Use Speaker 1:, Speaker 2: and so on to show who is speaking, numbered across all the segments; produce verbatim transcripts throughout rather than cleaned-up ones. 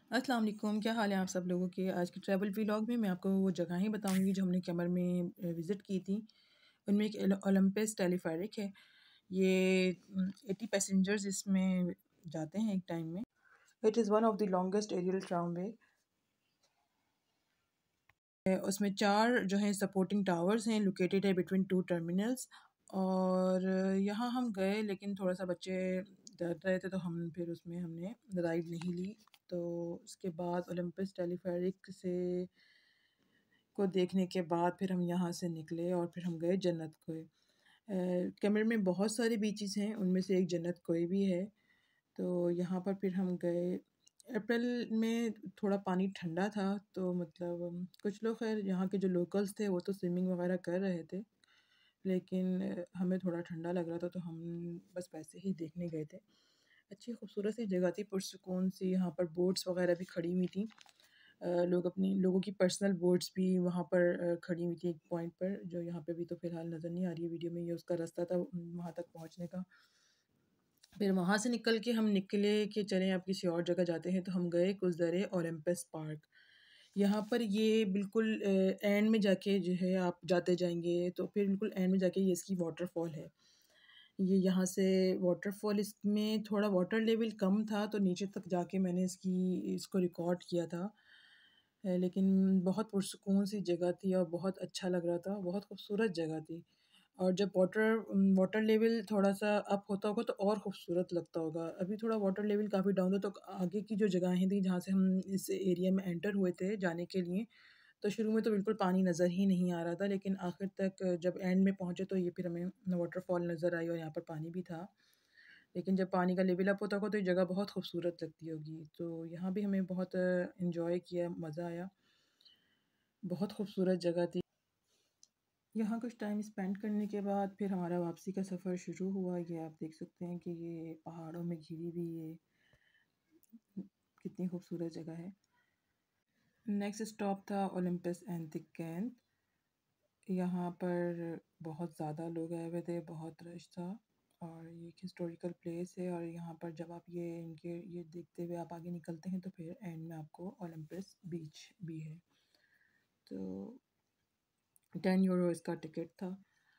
Speaker 1: अस्सलाम वालेकुम, क्या हाल है आप सब लोगों के। आज के ट्रैवल व्लॉग में मैं आपको वो जगहें बताऊंगी जो हमने केमर में विज़िट की थी। उनमें एक एल- ओलंपस टेलीफेरिक है। ये एटी पैसेंजर्स इसमें जाते हैं एक टाइम में। It is one of the longest aerial tramway. उसमें चार जो हैं सपोर्टिंग टावर्स हैं, लोकेटेड है बिटवीन टू टर्मिनल्स। और यहाँ हम गए लेकिन थोड़ा सा बच्चे डर रहे थे तो हम फिर उसमें हमने राइड नहीं ली। तो उसके बाद ओलंपस टेलीफेरिक से को देखने के बाद फिर हम यहाँ से निकले और फिर हम गए जन्नत कोई। कमर में बहुत सारे बीचेस हैं, उनमें से एक जन्नत कोई भी है। तो यहाँ पर फिर हम गए। अप्रैल में थोड़ा पानी ठंडा था, तो मतलब अम, कुछ लोग खैर यहाँ के जो लोकल्स थे वो तो स्विमिंग वगैरह कर रहे थे, लेकिन अ, हमें थोड़ा ठंडा लग रहा था तो हम बस वैसे ही देखने गए थे। अच्छी खूबसूरत सी जगह थी, पुरसुकून सी। यहाँ पर बोट्स वगैरह भी खड़ी हुई थी। अ, लोग अपनी लोगों की पर्सनल बोट्स भी वहाँ पर अ, खड़ी हुई थी एक पॉइंट पर, जो यहाँ पे भी तो फ़िलहाल नज़र नहीं आ रही है वीडियो में। ये उसका रास्ता था वहाँ तक पहुँचने का। फिर वहाँ से निकल के हम निकले कि चलें अब किसी और जगह जाते हैं, तो हम गए कुछ देर ओलंपस पार्क। यहाँ पर ये बिल्कुल एंड में जाके जो है आप जाते जाएंगे तो फिर बिल्कुल एंड में जाके ये इसकी वाटरफॉल है। ये यहाँ से वाटरफॉल, इसमें थोड़ा वाटर लेवल कम था तो नीचे तक जाके मैंने इसकी इसको रिकॉर्ड किया था। अ, लेकिन बहुत पुरसुकून सी जगह थी और बहुत अच्छा लग रहा था, बहुत खूबसूरत जगह थी। और जब वाटर वाटर लेवल थोड़ा-सा अप होता होगा तो और खूबसूरत लगता होगा। अभी थोड़ा वाटर लेवल काफ़ी डाउन था, तो आगे की जो जगहें थी जहाँ से हम इस एरिया में एंटर हुए थे जाने के लिए, तो शुरू में तो बिल्कुल पानी नज़र ही नहीं आ रहा था, लेकिन आखिर तक जब एंड में पहुँचे तो ये फिर हमें वाटरफॉल नज़र आई और यहाँ पर पानी भी था। लेकिन जब पानी का लेवल अप होता होगा तो ये जगह बहुत खूबसूरत लगती होगी। तो यहाँ भी हमें बहुत एन्जॉय किया, मज़ा आया। बहुत खूबसूरत जगह थी। यहाँ कुछ टाइम स्पेंड करने के बाद फिर हमारा वापसी का सफ़र शुरू हुआ। ये आप देख सकते हैं कि ये पहाड़ों में घिरी हुई ये कितनी खूबसूरत जगह है। नेक्स्ट स्टॉप था ओलंपस एंड द कैंप। यहाँ पर बहुत ज़्यादा लोग आए हुए थे, बहुत रश था। और ये एक हिस्टोरिकल प्लेस है और यहाँ पर जब आप ये इनके ये देखते हुए आप आगे निकलते हैं तो फिर एंड में आपको ओलंपस बीच भी है। तो टेन यूरो इसका टिकट था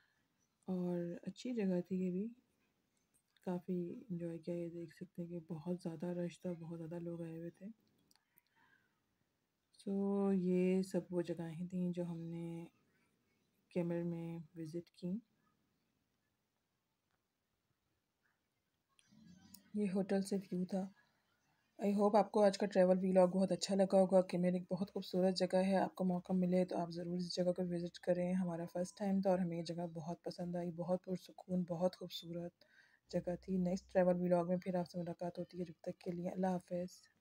Speaker 1: और अच्छी जगह थी ये भी, काफ़ी इंजॉय किया। ये देख सकते हैं कि बहुत ज़्यादा रश था, बहुत ज़्यादा लोग आए हुए थे। सो ये सब वो जगहें थी जो हमने केमर में विज़िट की। ये होटल से व्यू था। आई होप आपको आज का ट्रैवल व्लॉग बहुत अच्छा लगा होगा। केमर एक बहुत खूबसूरत जगह है, आपको मौका मिले तो आप ज़रूर इस जगह को विज़िट करें। हमारा फ़र्स्ट टाइम था और हमें ये जगह बहुत पसंद आई, बहुत पुरसुकून, बहुत खूबसूरत जगह थी। नेक्स्ट ट्रैवल व्लॉग में फिर आपसे मुलाकात होती है, जब तक के लिए अल्लाह हाफ़िज़।